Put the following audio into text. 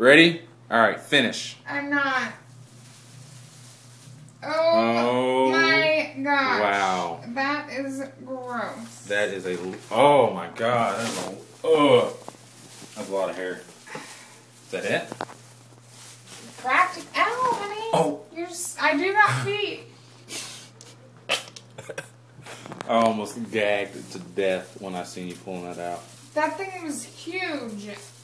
Ready? All right, finish. I'm not. Oh my gosh. Wow. That is gross. That is a. Oh my God. That's a lot of hair. Is that it? Practice. Ow, honey. Oh. I do not pee. I almost gagged to death when I seen you pulling that out. That thing was huge.